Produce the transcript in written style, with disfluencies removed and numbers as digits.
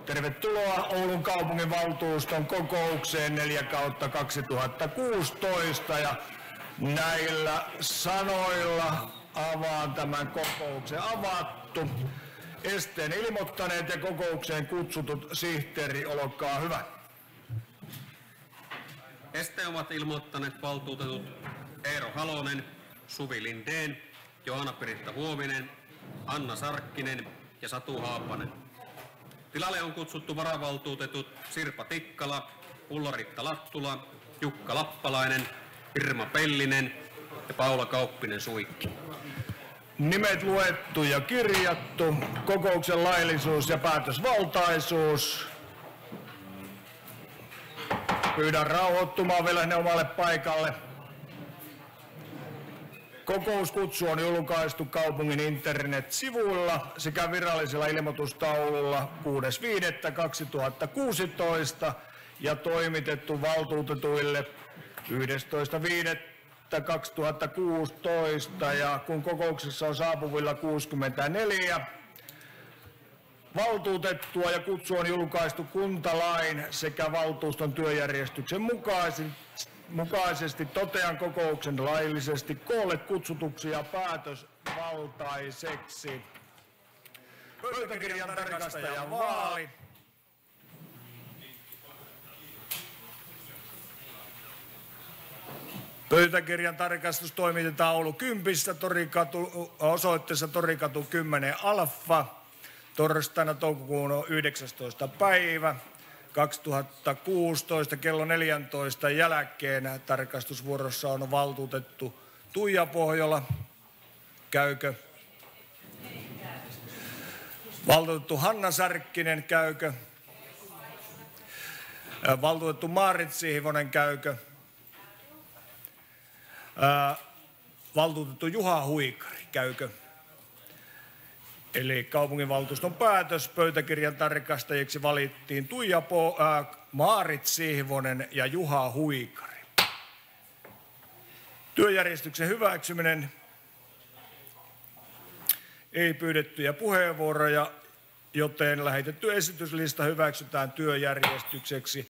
Tervetuloa Oulun kaupunginvaltuuston kokoukseen 4/2016 ja näillä sanoilla avaan tämän kokouksen avattu. Esteen ilmoittaneet ja kokoukseen kutsutut sihteeri, olkaa hyvä. Esteen ovat ilmoittaneet valtuutetut Eero Halonen, Suvi Lindén, Johanna-Piritta Huovinen, Anna Sarkkinen ja Satu Haapanen. Tilalle on kutsuttu varavaltuutetut Sirpa Tikkala, Ulla-Riitta Lattula, Jukka Lappalainen, Irma Pellinen ja Paula Kauppinen-Suikki. Nimet luettu ja kirjattu, kokouksen laillisuus ja päätösvaltaisuus. Pyydän rauhoittumaan vielä ne omalle paikalle. Kokouskutsu on julkaistu kaupungin internet-sivuilla sekä virallisella ilmoitustaululla 6.5.2016 ja toimitettu valtuutetuille 11.5.2016. Ja kun kokouksessa on saapuvilla 64 valtuutettua ja kutsu on julkaistu kuntalain sekä valtuuston työjärjestyksen mukaisesti, totean kokouksen laillisesti koolle kutsutuksi ja päätösvaltaiseksi. Pöytäkirjan tarkastajan vaali. Pöytäkirjan tarkastus toimitetaan Oulu 10 osoitteessa Torikatu 10 Alfa torstaina toukokuun 19. päivä 2016 kello 14 jälkeen. Tarkastusvuorossa on valtuutettu Tuija Pohjola. Käykö? Valtuutettu Hanna Sarkkinen. Käykö? Valtuutettu Maarit Sihvonen. Käykö? Valtuutettu Juha Huikari. Käykö? Eli kaupunginvaltuuston päätös: pöytäkirjan tarkastajiksi valittiin Maarit Sihvonen ja Juha Huikari. Työjärjestyksen hyväksyminen. Ei pyydettyjä puheenvuoroja, joten lähetetty esityslista hyväksytään työjärjestykseksi